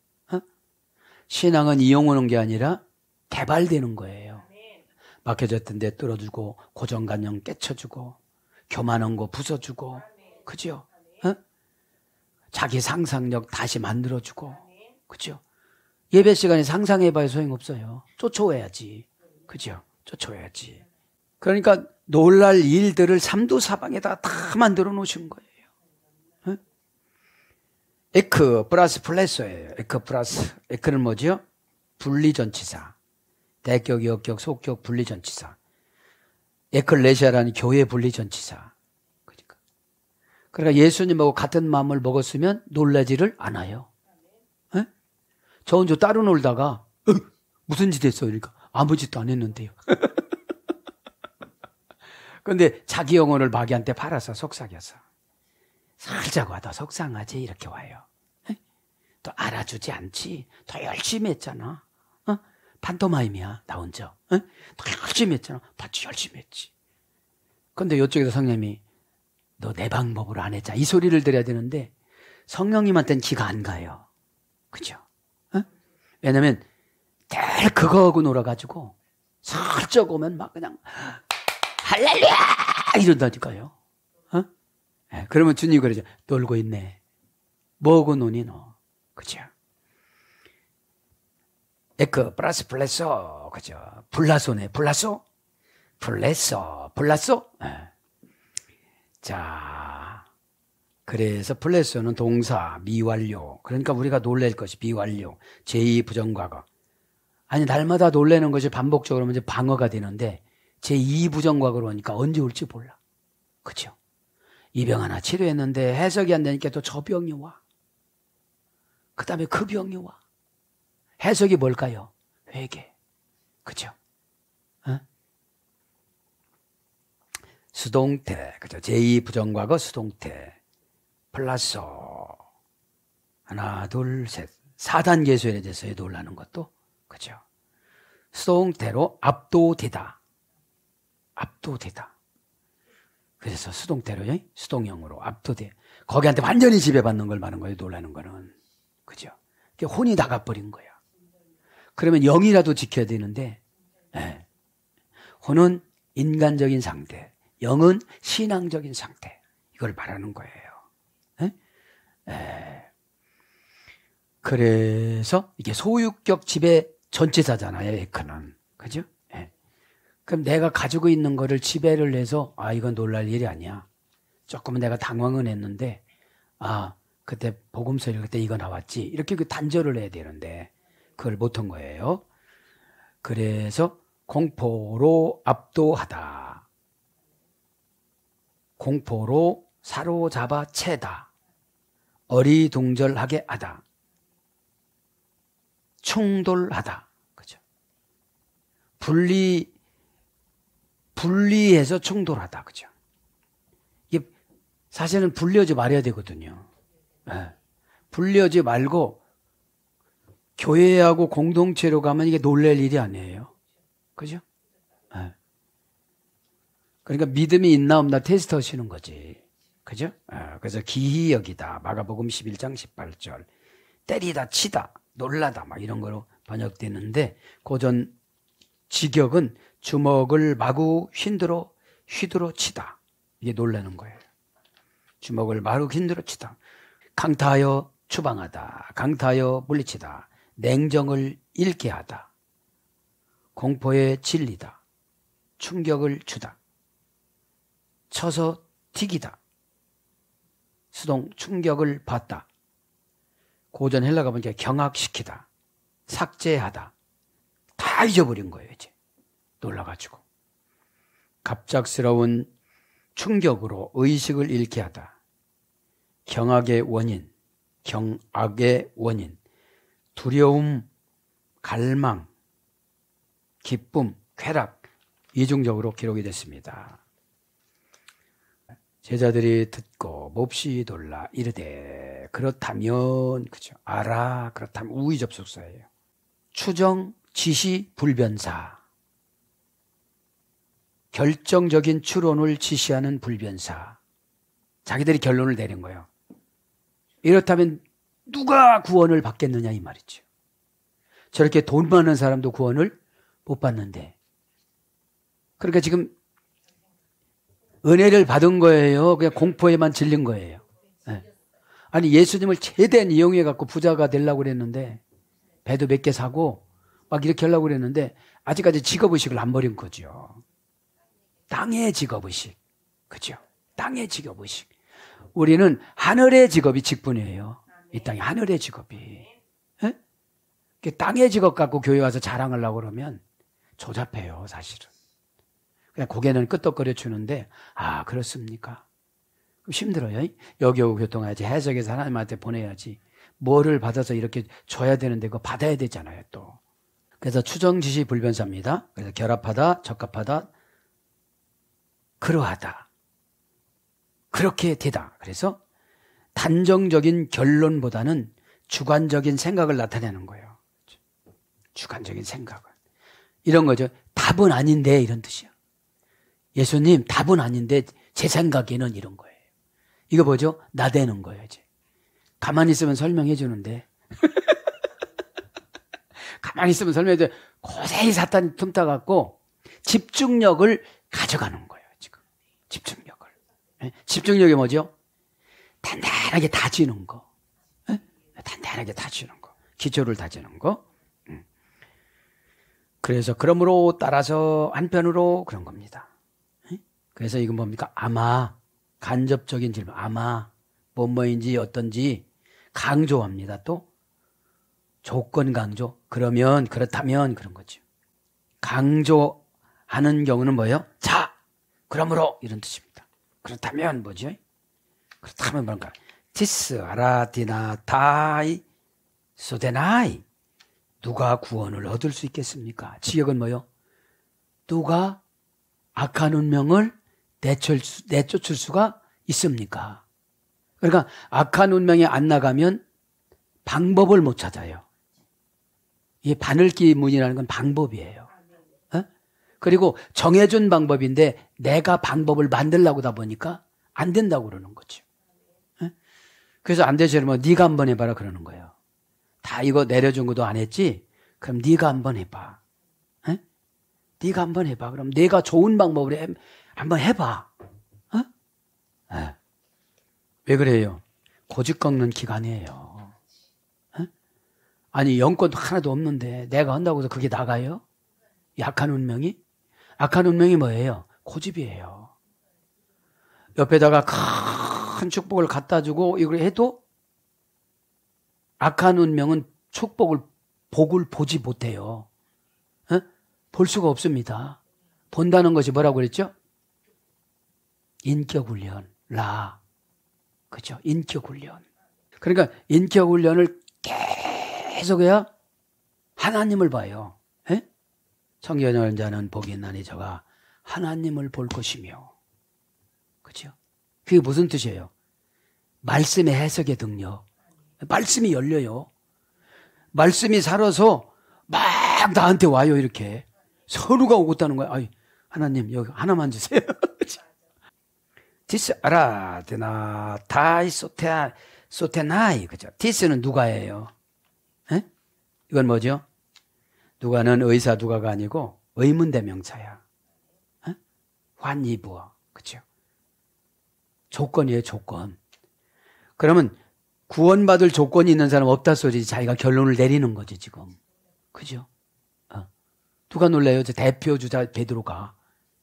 신앙은 이용하는 게 아니라 개발되는 거예요. 막혀졌던 데 뚫어주고 고정관념 깨쳐주고 교만한 거 부숴주고, 그죠? 자기 상상력 다시 만들어주고, 그죠? 예배 시간에 상상해봐야 소용없어요. 쫓아와야지, 그죠? 쫓아와야지. 그러니까 놀랄 일들을 삼두사방에다 다 만들어 놓으신 거예요. 에크 플러스 플레소예요. 에크 플러스. 에크는 뭐죠? 분리전치사. 대격, 역격, 속격, 분리전치사. 에클레시아라는 교회 분리전치사. 그러니까 예수님하고 같은 마음을 먹었으면 놀라지를 않아요. 에? 저 혼자 따로 놀다가 무슨 짓 했어? 그러니까 아무 짓도 안 했는데요. 그런데 자기 영혼을 마귀한테 팔아서 속삭여서 살짝 와도 속상하지 이렇게 와요. 에? 또 알아주지 않지. 더 열심히 했잖아. 판토마임이야 나 혼자. 더 열심히 했잖아. 같이 열심히 했지. 그런데 이쪽에서 성령님이 너 내 방법으로 안 했잖아. 이 소리를 들어야 되는데 성령님한테는 기가 안 가요. 그죠? 왜냐면 늘 그거 하고 놀아가지고 슬쩍 오면 막 그냥 할렐루야 이런다니까요. 네, 그러면 주님이 그러죠. 놀고 있네. 뭐하고 노니 너. 그죠? 에크 플러스 플레소. 그죠? 블라소네. 블라소? 플레소. 블라소? 네. 자, 그래서 플레소는 동사, 미완료. 그러니까 우리가 놀랄 것이 미완료. 제2 부정과거. 아니, 날마다 놀라는 것이 반복적으로 이제 방어가 되는데 제2 부정과거로 오니까 언제 올지 몰라. 그죠? 이 병 하나 치료했는데 해석이 안 되니까 또 저 병이 와. 그 다음에 그 병이 와. 해석이 뭘까요? 회개. 그죠? 수동태. 그죠? 제2 부정과거 수동태. 플러스. 하나, 둘, 셋. 4단계 소리에 대해서 놀라는 것도. 그죠? 수동태로 압도되다. 압도되다. 그래서 수동태로, 수동형으로 압도돼. 거기한테 완전히 지배받는 걸 말하는 거예요, 놀라는 거는. 그죠? 혼이 나가버린 거야. 그러면 영이라도 지켜야 되는데, 네. 혼은 인간적인 상태, 영은 신앙적인 상태. 이걸 말하는 거예요. 네? 네. 그래서 이게 소유격 지배 전치사잖아요, 에크는. 그죠? 네. 그럼 내가 가지고 있는 거를 지배를 해서, 이건 놀랄 일이 아니야. 조금 내가 당황은 했는데, 그때 복음서를 그때 이거 나왔지. 이렇게 단절을 해야 되는데, 그걸 못한 거예요. 그래서 공포로 압도하다. 공포로 사로잡아 채다. 어리둥절하게 하다. 충돌하다. 그죠? 분리해서 충돌하다. 그죠? 이게 사실은 분리하지 말아야 되거든요. 네. 분리하지 말고 교회하고 공동체로 가면 이게 놀랄 일이 아니에요. 그죠? 네. 그러니까 믿음이 있나 없나 테스트 하시는 거지. 그죠? 그래서 기히 여기다. 마가복음 11장 18절. 때리다, 치다, 놀라다 막 이런 거로 번역되는데 고전 직역은 주먹을 마구 휘두러 치다. 이게 놀라는 거예요. 주먹을 마구 휘두러 치다. 강타하여 추방하다. 강타하여 물리치다. 냉정을 잃게 하다. 공포에 질리다. 충격을 주다. 쳐서 튀기다. 수동 충격을 받다. 고전 헬라가 보니까 경악시키다. 삭제하다. 다 잊어버린 거예요, 이제. 놀라가지고. 갑작스러운 충격으로 의식을 잃게 하다. 경악의 원인, 두려움, 갈망, 기쁨, 쾌락, 이중적으로 기록이 됐습니다. 제자들이 듣고 몹시 놀라 이르되 그렇다면, 그죠? 알아, 그렇다면 우의 접속사예요. 추정, 지시, 불변사. 결정적인 추론을 지시하는 불변사. 자기들이 결론을 내린 거예요. 이렇다면 누가 구원을 받겠느냐 이 말이죠. 저렇게 돈 많은 사람도 구원을 못 받는데. 그러니까 지금 은혜를 받은 거예요. 그냥 공포에만 질린 거예요. 네. 아니 예수님을 최대한 이용해 갖고 부자가 되려고 그랬는데 배도 몇 개 사고 막 이렇게 하려고 그랬는데 아직까지 직업의식을 안 버린 거죠. 땅의 직업의식. 그죠? 땅의 직업의식. 우리는 하늘의 직업이 직분이에요. 이 땅에 하늘의 직업이. 네? 땅의 직업 갖고 교회 와서 자랑하려고 그러면 조잡해요, 사실은. 그냥 고개는 끄덕거려 주는데, 아, 그렇습니까? 힘들어요. 여기오고 교통해야지. 해석해서 하나님한테 보내야지. 뭐를 받아서 이렇게 줘야 되는데 그거 받아야 되잖아요, 또. 그래서 추정지시 불변사입니다. 그래서 결합하다, 적합하다, 그러하다. 그렇게 되다. 그래서 단정적인 결론보다는 주관적인 생각을 나타내는 거예요. 주관적인 생각을. 이런 거죠. 답은 아닌데 이런 뜻이야. 예수님 답은 아닌데 제 생각에는 이런 거예요. 이거 뭐죠? 나대는 거예요. 이제. 가만히 있으면 설명해 주는데 가만히 있으면 설명해 줘. 고세히 사탄이 틈타갖고 집중력을 가져가는 거예요. 지금 집중력을. 집중력이 뭐죠? 단단하게 다지는 거. 단단하게 다지는 거. 기초를 다지는 거. 그래서 그러므로 따라서 한편으로 그런 겁니다. 그래서 이건 뭡니까? 아마 간접적인 질문. 아마 뭐인지 어떤지 강조합니다. 또 조건 강조. 그러면 그렇다면 그런 거죠. 강조하는 경우는 뭐예요? 자, 그러므로 이런 뜻입니다. 그렇다면 뭐죠? 그렇다면 뭔가 티스 아라디나 타이 소데나이. 누가 구원을 얻을 수 있겠습니까? 지역은 뭐요? 누가 악한 운명을 내쫓을 수가 있습니까? 그러니까 악한 운명에 안 나가면 방법을 못 찾아요. 이 바늘기 문이라는 건 방법이에요. 그리고 정해준 방법인데 내가 방법을 만들려고 하다 보니까 안 된다고 그러는 거죠. 그래서 안 되지 그러면 네가 한번 해봐라 그러는 거예요. 다 이거 내려준 것도 안 했지? 그럼 네가 한번 해봐. 네가 한번 해봐. 그럼 내가 좋은 방법으로 한번 해봐. 왜 그래요? 고집 꺾는 기간이에요. 아니 영권도 하나도 없는데 내가 한다고 해서 그게 나가요? 약한 운명이? 악한 운명이 뭐예요? 고집이에요. 옆에다가 큰 축복을 갖다 주고 이걸 해도 악한 운명은 복을 보지 못해요. 볼 수가 없습니다. 본다는 것이 뭐라고 그랬죠? 인격훈련, 그죠? 인격훈련. 그러니까 인격훈련을 계속해야 하나님을 봐요. 청결한 자는 복이 있나니 저가 하나님을 볼 것이며. 그죠? 그게 무슨 뜻이에요? 말씀의 해석의 능력. 말씀이 열려요. 말씀이 살아서 막 나한테 와요, 이렇게. 서로가 오고 있다는 거야. 아이, 하나님, 여기 하나만 주세요. 디스 아라드나 다이 소테나이. 그죠? 디스는 누가예요? 이건 뭐죠? 누가는 의사 누가가 아니고 의문대명사야. 어? 환희부어. 그렇죠? 조건이에요, 조건. 그러면 구원받을 조건이 있는 사람 없다 소리지. 자기가 결론을 내리는 거지 지금. 그죠? 누가 놀래요? 저 대표 주자 베드로가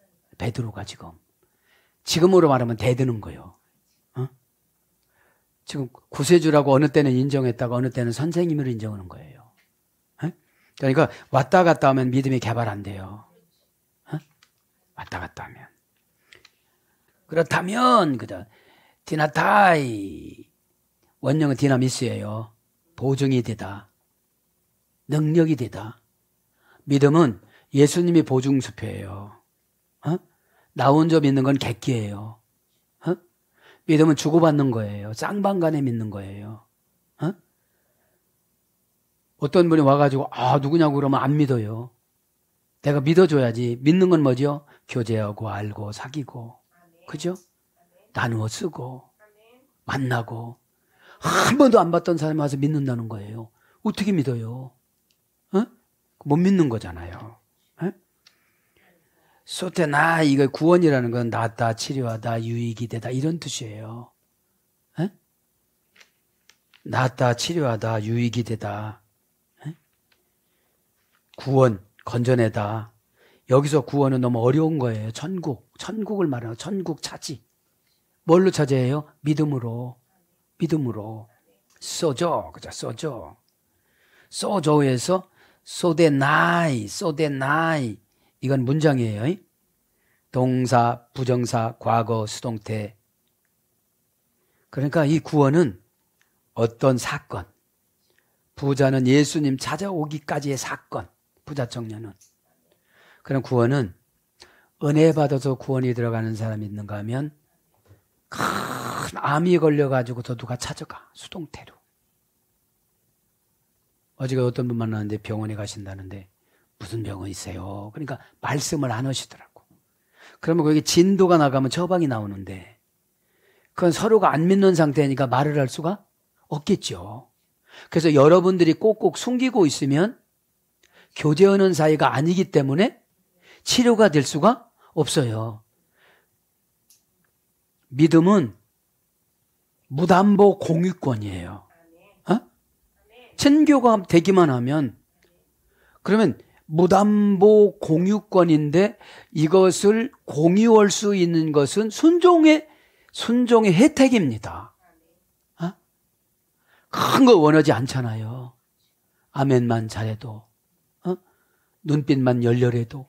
지금으로 말하면 대드는 거예요. 지금 구세주라고 어느 때는 인정했다가 어느 때는 선생님으로 인정하는 거예요. 그러니까 왔다 갔다 하면 믿음이 개발 안 돼요. 왔다 갔다 하면. 그렇다면 그다 디나타이 원형은 디나미스예요. 보증이 되다. 능력이 되다. 믿음은 예수님이 보증수표예요. 나 혼자 믿는 건 객기예요. 믿음은 주고받는 거예요. 쌍방간에 믿는 거예요. 어떤 분이 와가지고 누구냐고 그러면 안 믿어요. 내가 믿어줘야지. 믿는 건 뭐죠? 교제하고 알고 사귀고 그죠? 나누어 쓰고 만나고 한 번도 안 봤던 사람이 와서 믿는다는 거예요. 어떻게 믿어요? 못 믿는 거잖아요. 소테나 이거 구원이라는 건 낫다, 치료하다, 유익이 되다 이런 뜻이에요. 낫다, 치료하다, 유익이 되다. 구원, 건져내다. 여기서 구원은 너무 어려운 거예요. 천국을 말하는 천국 차지. 뭘로 차지해요? 믿음으로. 소조, 그죠? 소조에서 소데나이. 이건 문장이에요. 동사, 부정사, 과거, 수동태. 그러니까 이 구원은 어떤 사건. 부자는 예수님 찾아오기까지의 사건. 부자 청년은. 그럼 구원은 은혜 받아서 구원이 들어가는 사람이 있는가 하면 큰 암이 걸려가지고도 누가 찾아가. 수동태로. 어제 어떤 분 만났는데 병원에 가신다는데 무슨 병원이세요? 그러니까 말씀을 안 하시더라고. 그러면 거기 진도가 나가면 처방이 나오는데 그건 서로가 안 믿는 상태니까 말을 할 수가 없겠죠. 그래서 여러분들이 꼭꼭 숨기고 있으면 교제하는 사이가 아니기 때문에 치료가 될 수가 없어요. 믿음은 무담보 공유권이에요. 친교가 되기만 하면 그러면 무담보 공유권인데 이것을 공유할 수 있는 것은 순종의 혜택입니다. 큰 거 원하지 않잖아요. 아멘만 잘해도 눈빛만 열렬해도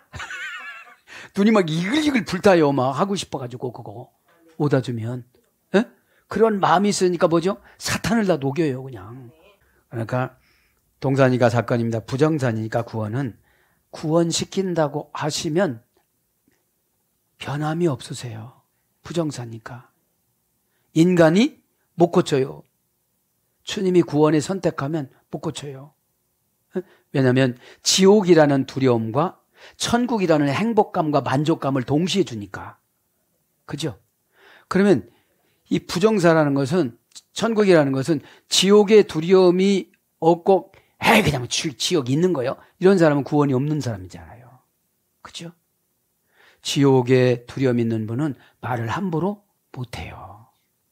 눈이 막 이글이글 불타요. 막 하고 싶어가지고 그거 오다 주면 그런 마음이 있으니까 뭐죠? 사탄을 다 녹여요 그냥. 그러니까 동사니까 사건입니다. 부정사니까 구원은 구원시킨다고 하시면 변함이 없으세요. 부정사니까. 인간이 못 고쳐요. 주님이 구원을 선택하면 못 고쳐요. 왜냐하면 지옥이라는 두려움과 천국이라는 행복감과 만족감을 동시에 주니까. 그죠? 그러면 이 부정사라는 것은 천국이라는 것은 지옥의 두려움이 없고 그냥 지옥 있는 거예요. 이런 사람은 구원이 없는 사람이잖아요. 그죠? 지옥에 두려움 있는 분은 말을 함부로 못해요.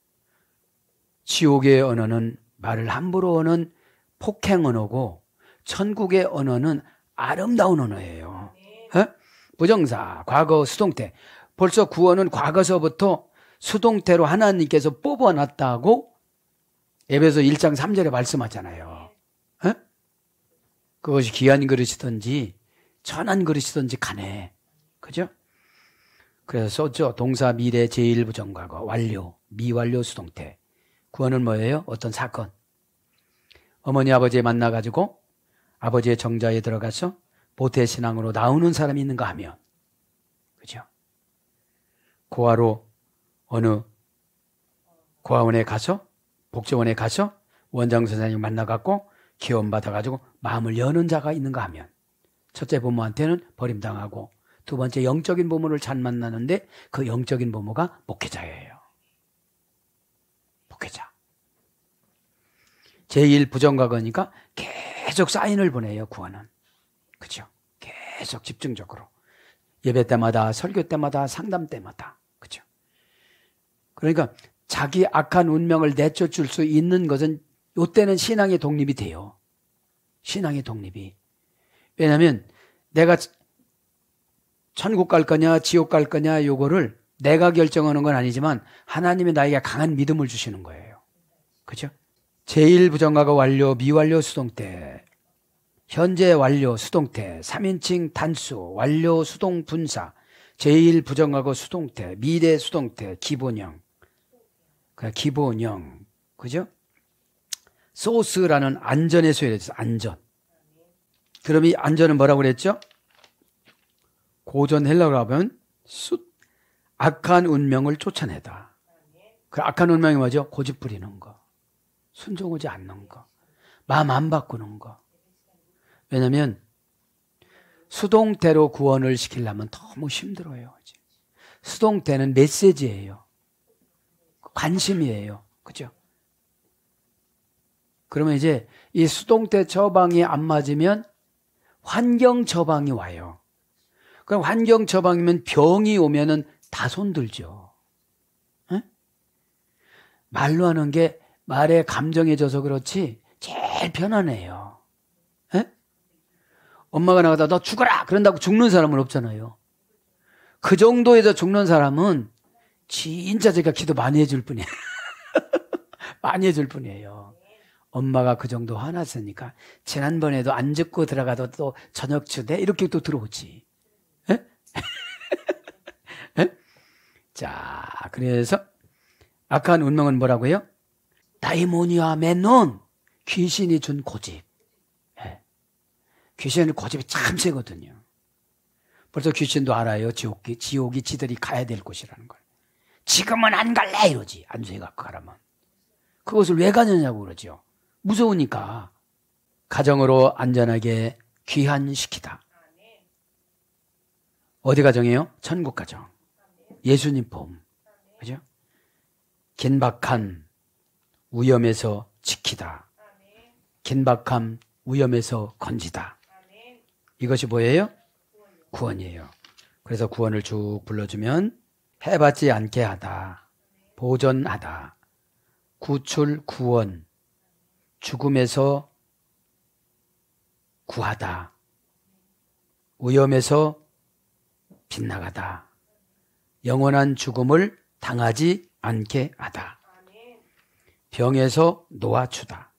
지옥의 언어는 말을 함부로 하는 폭행 언어고 천국의 언어는 아름다운 언어예요. 부정사, 과거, 수동태. 벌써 구원은 과거서부터 수동태로 하나님께서 뽑아놨다고 에베소 1장 3절에 말씀하잖아요. 그것이 귀한 그릇이든지 천한 그릇이든지 간에. 그죠? 그래서 썼죠. 동사, 미래, 제1부정과거, 완료, 미완료, 수동태. 구원은 뭐예요? 어떤 사건. 어머니 아버지 만나가지고 아버지의 정자에 들어가서 모태신앙으로 나오는 사람이 있는가 하면 그죠? 고아로 어느 고아원에 가서 복지원에 가서 원장 선생님 만나갖고 기원받아가지고 마음을 여는 자가 있는가 하면 첫째 부모한테는 버림당하고 두 번째 영적인 부모를 잘 만나는데 그 영적인 부모가 목회자예요. 목회자. 제1부정과거니까 계속 사인을 보내요. 구원은. 그죠? 계속 집중적으로. 예배 때마다, 설교 때마다, 상담 때마다. 그죠? 그러니까 자기 악한 운명을 내쫓을 수 있는 것은 이때는 신앙의 독립이 돼요. 신앙의 독립이. 왜냐하면 내가 천국 갈 거냐 지옥 갈 거냐 요거를 내가 결정하는 건 아니지만 하나님이 나에게 강한 믿음을 주시는 거예요. 그죠? 제1부정과가 완료, 미완료 수동태, 현재 완료 수동태, 3인칭 단수, 완료 수동 분사, 제1부정과거 수동태, 미래 수동태, 기본형. 기본형. 그죠? 소스라는 안전의 소리였어요. 안전. 그럼 이 안전은 뭐라고 그랬죠? 고전 헬라어로 하면 악한 운명을 쫓아내다. 그 악한 운명이 뭐죠? 고집 부리는 거. 순종하지 않는 거. 마음 안 바꾸는 거. 왜냐하면 수동태로 구원을 시키려면 너무 힘들어요. 수동태는 메시지예요. 관심이에요. 그죠? 그러면 이제 이 수동태 처방이 안 맞으면 환경 처방이 와요. 그럼 환경 처방이면 병이 오면은 다 손들죠. 에? 말로 하는 게 말에 감정해져서 그렇지 제일 편안해요. 에? 엄마가 나가다 너 죽어라! 그런다고 죽는 사람은 없잖아요. 그 정도에서 죽는 사람은 진짜 제가 기도 많이 해줄 뿐이에요. 많이 해줄 뿐이에요. 엄마가 그 정도 화났으니까 지난번에도 안 죽고 들어가도 또 저녁 주대 이렇게 또 들어오지. 에? 에? 자, 그래서 악한 운명은 뭐라고요? 다이모니아 메논, 귀신이 준 고집. 예. 귀신은 고집이 참 세거든요. 벌써 귀신도 알아요. 지옥이 지들이 가야 될 곳이라는 걸. 지금은 안 갈래 이러지. 안수해갖고 가라면. 그것을 왜 가느냐고 그러죠. 무서우니까. 가정으로 안전하게 귀환시키다. 어디 가정이에요? 천국 가정. 예수님 봄. 그죠? 긴박한 위험에서 지키다. 긴박한 위험에서 건지다. 이것이 뭐예요? 구원이에요. 그래서 구원을 쭉 불러주면 해받지 않게 하다. 보존하다. 구출, 구원. 죽음에서 구하다. 위험에서 빗나가다. 영원한 죽음을 당하지 않게 하다. 병에서 놓아주다.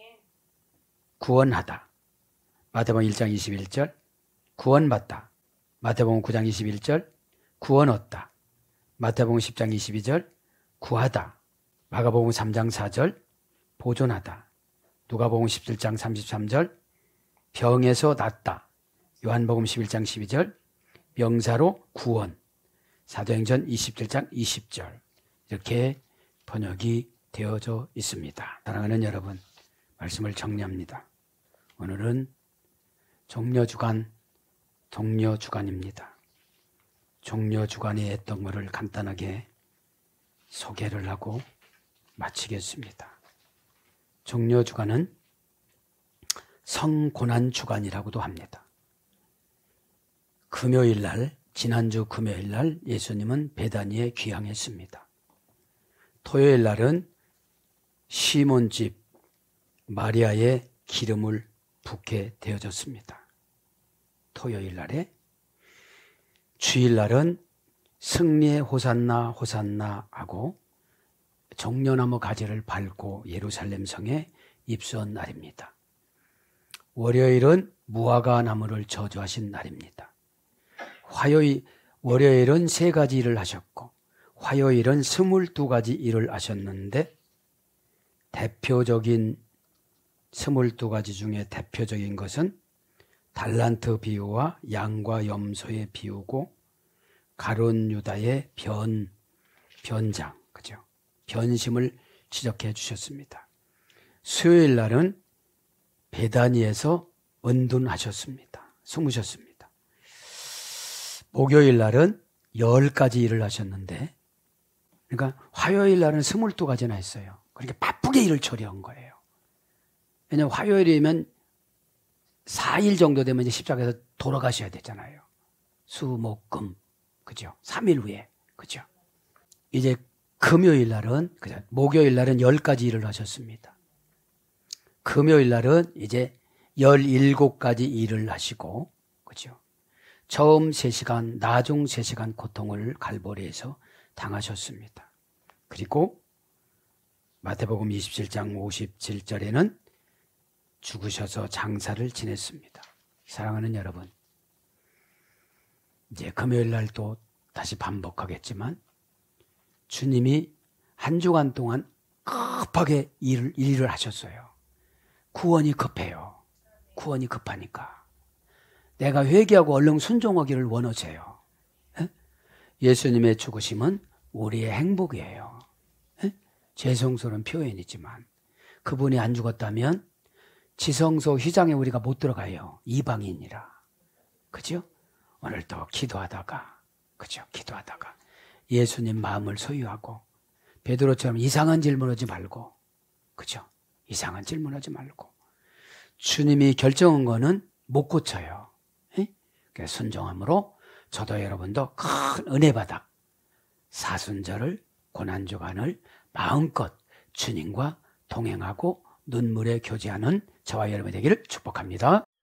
구원하다. 마태복음 1장 21절 구원받다. 마태복음 9장 21절 구원 얻다. 마태복음 10장 22절 구하다. 마가복음 3장 4절 보존하다. 누가복음 17장 33절 병에서 낫다. 요한복음 11장 12절 명사로 구원. 사도행전 27장 20절 이렇게 번역이 되어져 있습니다. 사랑하는 여러분, 말씀을 정리합니다. 오늘은 종려주간, 동료주간입니다. 종려주간에 했던 것을 간단하게 소개를 하고 마치겠습니다. 종려주간은 성고난주간이라고도 합니다. 금요일날, 지난주 금요일날 예수님은 베다니에 귀향했습니다. 토요일날은 시몬집 마리아의 기름을 붓게 되어졌습니다. 토요일날에 주일날은 승리의 호산나 호산나 하고 종려나무 가지를 밟고 예루살렘 성에 입수한 날입니다. 월요일은 무화과 나무를 저주하신 날입니다. 월요일은 3가지 일을 하셨고 화요일은 22가지 일을 하셨는데 대표적인 22가지 중에 대표적인 것은 달란트 비유와 양과 염소의 비유고 가룟 유다의 변장, 그죠? 변심을 지적해 주셨습니다. 수요일 날은 베다니에서 은둔하셨습니다. 숨으셨습니다. 목요일 날은 10가지 일을 하셨는데, 그러니까 화요일 날은 22가지나 했어요. 그러니까 바쁘게 일을 처리한 거예요. 왜냐하면 화요일이면 4일 정도 되면 이제 십자가에서 돌아가셔야 되잖아요. 수, 목, 금. 그죠? 3일 후에. 그죠? 이제 금요일 날은, 그죠? 목요일 날은 10가지 일을 하셨습니다. 금요일 날은 이제 17가지 일을 하시고, 그죠? 처음 3시간, 나중 3시간 고통을 갈보리에서 당하셨습니다. 그리고 마태복음 27장 57절에는 죽으셔서 장사를 지냈습니다. 사랑하는 여러분, 이제 금요일 날 또 다시 반복하겠지만 주님이 한 주간 동안 급하게 일을 하셨어요. 구원이 급해요. 구원이 급하니까. 내가 회개하고 얼른 순종하기를 원하세요. 에? 예수님의 죽으심은 우리의 행복이에요. 에? 죄송스러운 표현이지만 그분이 안 죽었다면 지성소 휘장에 우리가 못 들어가요. 이방인이라. 그죠? 오늘도 기도하다가, 그죠? 기도하다가 예수님 마음을 소유하고 베드로처럼 이상한 질문하지 말고, 그죠? 이상한 질문하지 말고 주님이 결정한 거는 못 고쳐요. 순종함으로 저도 여러분도 큰 은혜 받아 사순절을 고난주간을 마음껏 주님과 동행하고 눈물에 교제하는 저와 여러분이 되기를 축복합니다.